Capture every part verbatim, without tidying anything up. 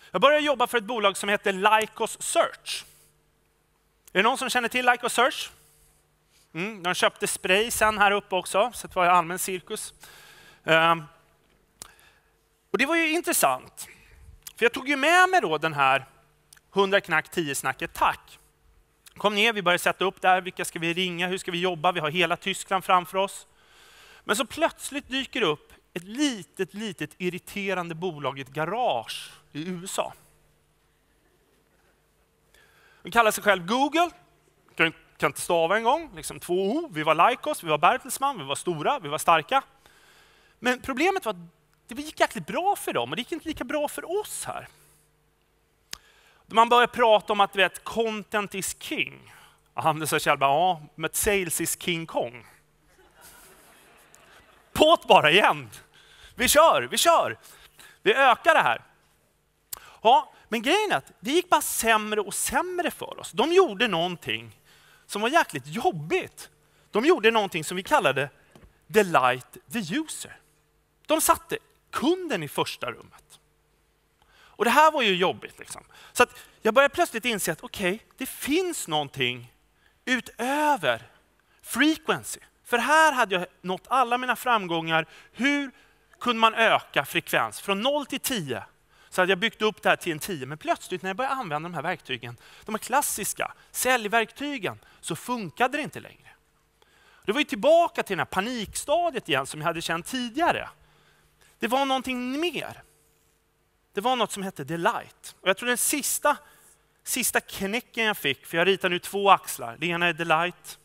Jag började jobba för ett bolag som heter Lycos Search. Är det någon som känner till Lycos Search? Mm, de köpte spray sen här uppe också, så det var allmän cirkus. Um, och det var ju intressant. För jag tog ju med mig då den här hundra knack tio snacket tack. Kom ner, vi började sätta upp där, vilka ska vi ringa, hur ska vi jobba, vi har hela Tyskland framför oss. Men så plötsligt dyker det upp ett litet, litet irriterande bolag i ett garage i U S A. De kallar sig själv Google, kan, kan inte stava en gång, liksom två O, vi var Lycos, vi var Bertelsmann, vi var stora, vi var starka. Men problemet var att det gick jäkligt bra för dem och det gick inte lika bra för oss här. Man börjar prata om att vet, content is king. Och han sa själv, ja, men sales is King Kong. Påt bara igen. Vi kör, vi kör. Vi ökar det här. Ja, men grejen är att det gick bara sämre och sämre för oss. De gjorde någonting som var jäkligt jobbigt. De gjorde någonting som vi kallade delight the user. De satte kunden i första rummet. Och det här var ju jobbigt. Liksom. Så att jag började plötsligt inse att okej, okay, det finns någonting utöver frequency. För här hade jag nått alla mina framgångar. Hur kunde man öka frekvens? Från noll till tio. Så hade jag byggt upp det här till en tio. Men plötsligt när jag började använda de här verktygen, de här klassiska säljverktygen, så funkade det inte längre. Det var ju tillbaka till det här panikstadiet igen som jag hade känt tidigare. Det var någonting mer. Det var något som hette delight. Och jag tror den sista, sista knäcken jag fick, för jag ritar nu två axlar. Det ena är delight.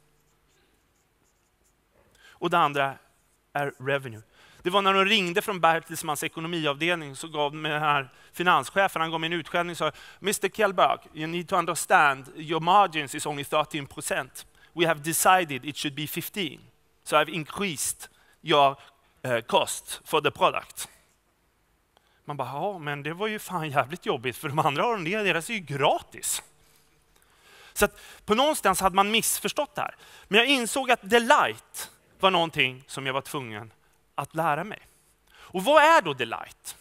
Och det andra är revenue. Det var när de ringde från Bertelsmanns ekonomiavdelning så gav mig den här finanschefen, han gav mig en utskällning och sa mister Kjellberg, you need to understand your margins is only thirteen percent. We have decided it should be fifteen. So I've increased your uh, cost for the product. Man bara, ja men det var ju fan jävligt jobbigt för de andra har det, deras är ju gratis. Så att på någonstans hade man missförstått det här. Men jag insåg att delight var någonting som jag var tvungen att lära mig. Och vad är då delight?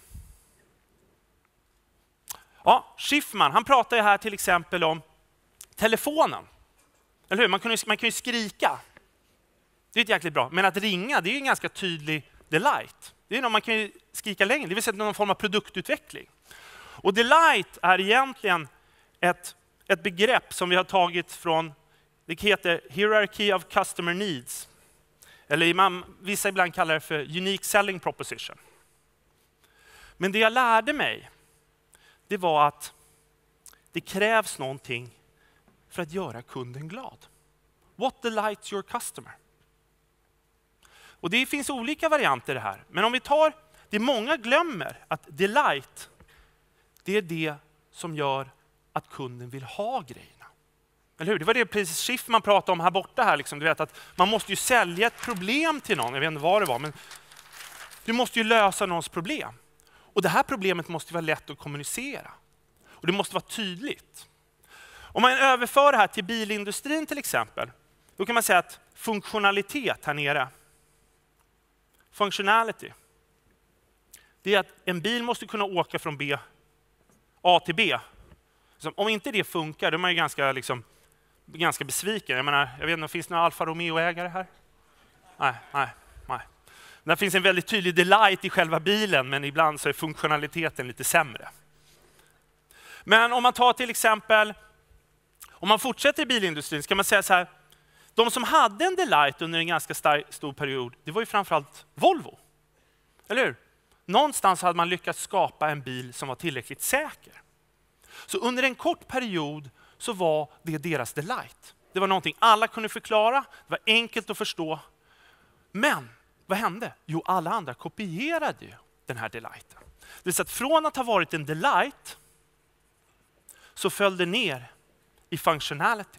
Ja, Schiffman, han pratar ju här till exempel om telefonen. Eller hur? Man kan ju, man kan ju skrika. Det är inte jäkligt bra. Men att ringa, det är ju en ganska tydlig delight. Det är något man kan ju skrika längre. Det vill säga någon form av produktutveckling. Och delight är egentligen ett, ett begrepp som vi har tagit från, det heter hierarchy of customer needs. Eller man, vissa ibland kallar det för unique selling proposition. Men det jag lärde mig, det var att det krävs någonting för att göra kunden glad. What delights your customer? Och det finns olika varianter det här. Men om vi tar, det många glömmer att delight, det är det som gör att kunden vill ha grejerna. Eller hur? Det var det precis Schiffman pratade om här borta här. Liksom. Du vet att man måste ju sälja ett problem till någon. Jag vet inte vad det var. Men du måste ju lösa någons problem. Och det här problemet måste vara lätt att kommunicera. Och det måste vara tydligt. Om man överför det här till bilindustrin till exempel. Då kan man säga att funktionalitet här nere. Functionality. Det är att en bil måste kunna åka från B, A till B. Så om inte det funkar, då är man ju ganska, liksom, ganska besviken. Jag menar, jag vet inte, finns det några Alfa Romeo-ägare här? Nej, nej, nej. Det finns en väldigt tydlig delight i själva bilen, men ibland så är funktionaliteten lite sämre. Men om man tar till exempel, om man fortsätter i bilindustrin, ska man säga så här, de som hade en delight under en ganska star- stor period, det var ju framförallt Volvo. Eller hur? Någonstans hade man lyckats skapa en bil som var tillräckligt säker. Så under en kort period så var det deras delight. Det var någonting alla kunde förklara, det var enkelt att förstå. Men vad hände? Jo, alla andra kopierade ju den här delighten. Det vill säga att från att ha varit en delight så föll det ner i functionality.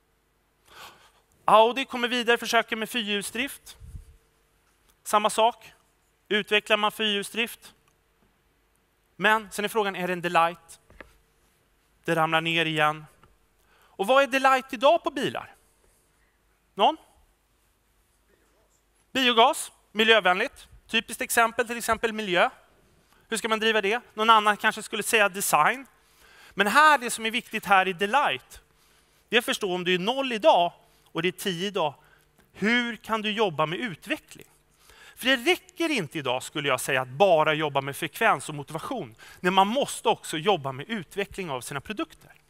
Audi kommer vidare, försöker med fyrhjulsdrift. Samma sak. Utvecklar man fyrhjulsdrift. Men sen är frågan, är det en delight? Det ramlar ner igen. Och vad är delight idag på bilar? Någon? Biogas, miljövänligt. Typiskt exempel, till exempel miljö. Hur ska man driva det? Någon annan kanske skulle säga design. Men här, det som är viktigt här i Delight, det är att förstå om du är noll idag och det är tio idag. Hur kan du jobba med utveckling? För det räcker inte idag, skulle jag säga, att bara jobba med frekvens och motivation. När man måste också jobba med utveckling av sina produkter.